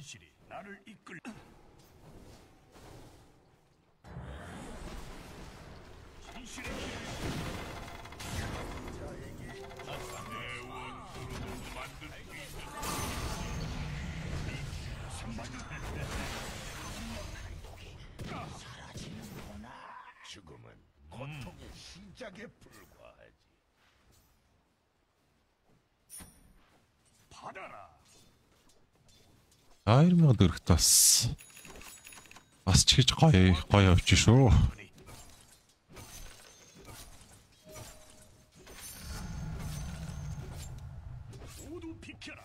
진실이 나를 이끌. 진실의 길을 내 원수로 만든 사라지는구나. 죽음은 고통의 시작에 불과하지. 받아라. Айрмаг дөрөхт бас ч гэж гоё явж шүү. 모두 비켜라.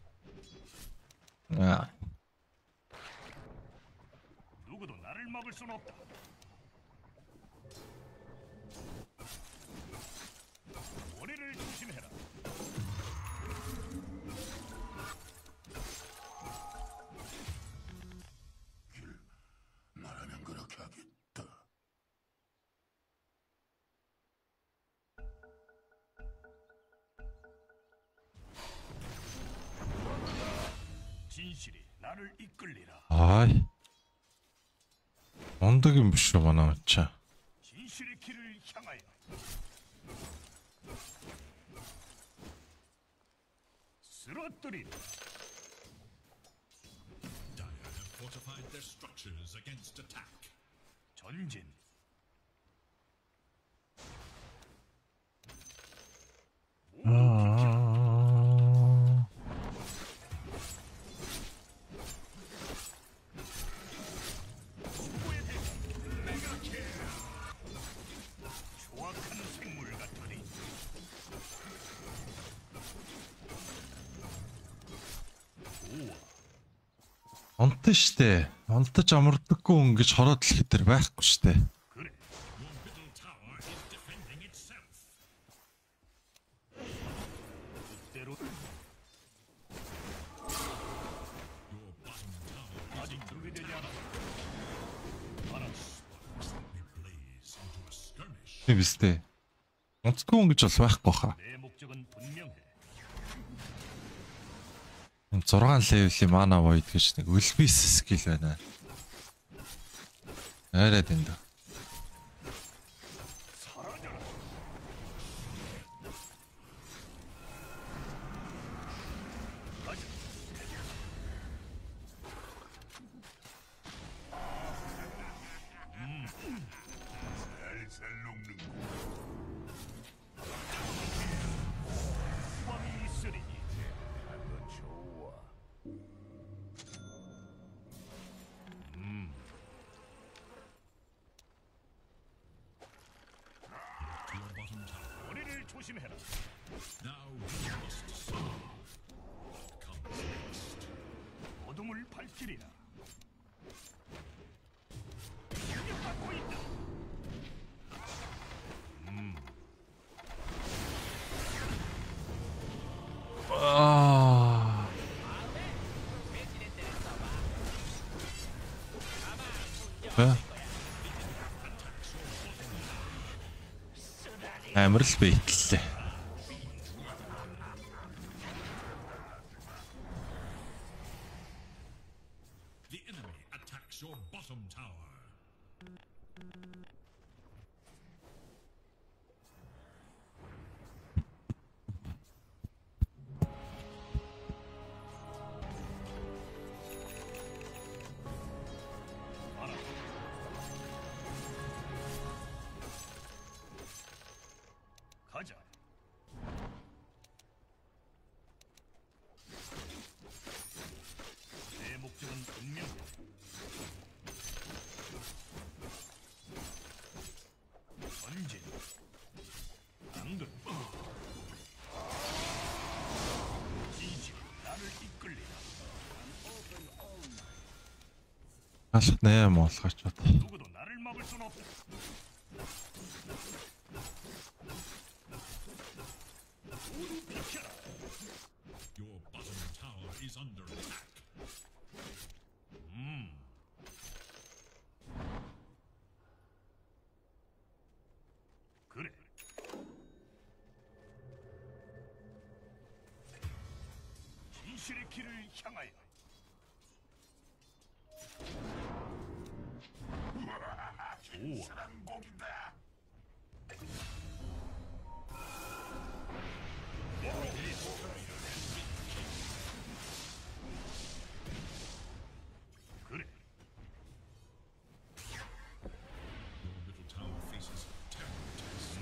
Аа. 누구도 나를 막을 순 없다. 머리를 조심해라. 말하면 그렇게 하겠다. 진실이 나를 이끌리라. Ай. Ондог юм биш үү манай очаа. 진실의 길을 향하여. 쓰러뜨리라. Dire have fortified their structures against attack. 전진. 아. 조악한 생물 같으니. Онтой штэ. Онтож амардаггүй ингэж хороод л хитэр байхгүй штэ. 그래. Your middle tower is defending itself. 때로 Your bottom tower 아직 준비되지 않아. 알았어. we blaze into a skirmish. Тийм биз дээ. Онцгүй ингэж бас байхгүй хаа. 내 목적은 분명해. 6 левелийн мана void гэж нэг үлбис скил байна. Арай дэндэ. 사라져라. 가자. 살살 녹는군. 왕이 있으리니. 한번 좋아. To your bottom tower. 머리를 조심해라. Now we must see what comes next. 어둠을 밝히리라. 공격받고 있다. 아. 왜? амар л бэйтлээ. The enemy attacks your bottom tower. 가자. 내 목적은 분명해. 전진. 당근. 진실 나를 이끌리라. Алах нэ молгоч бод. 누구도 나를 막을 순 없다. 모두 비켜라. Your bottom tower is under attack. 그래. 진실의 길을 향하여. 신선한 고기다. 그래. Your middle tower faces terrible tests.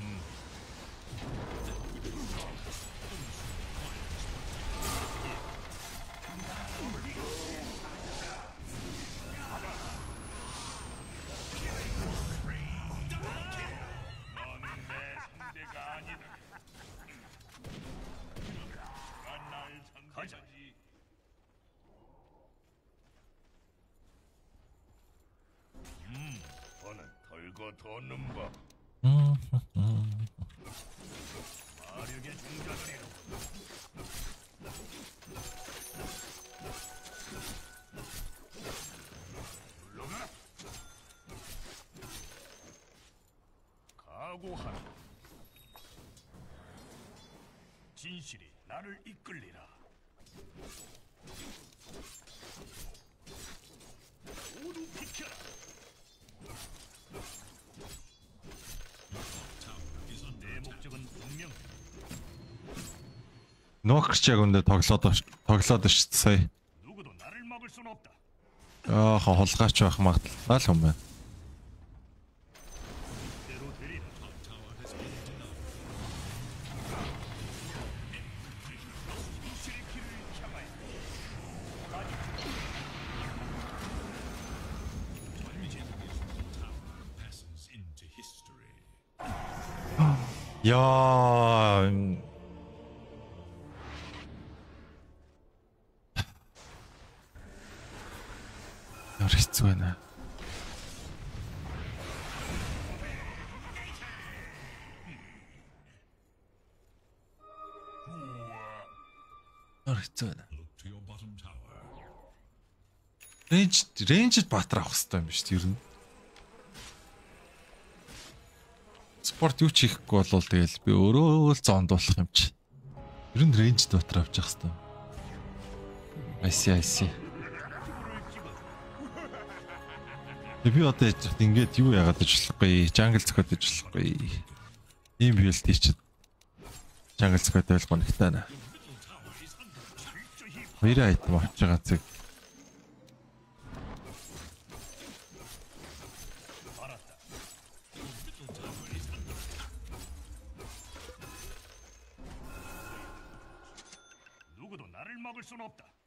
너는 내 상대가 아니다. 누가 날 상대하지? 너는 덜고 도는 법. 마력의 종자들이로. 물러가라. 각오하라. 진실이 나를 이끌리라. 모두 비켜라. 내 목적은 분명. Нокч яг өндө тоглоод шүү дээ сая. 누구도 나를 막을 수는 없다. Аа холгаач байх магадлал юм байна. 대로 되리라. 진실의 길을 향하여. Passes into history. 야. яар хэцүү байна. яар хэцүү байна. Look to your bottom tower. Рейнжд баатар авах хэрэгтэй юм биш үү? Ер нь. Спорт юу ч хийхгүй болвол тэгэл би өөрөө л зоондуулах юм чи. Ер нь рейнжд баатар авчих хэрэгтэй. Айси. Би одоо ингэж юу яагаад ажиллахгүй, жангл зөхөд ажиллахгүй. Ийм биелт хийчихэд жангл зөхөд байлгүй нэгтэй нэ. Хоёрын айтем авч байгаа зэрэг. 누구도 나를 막을 수는 없다.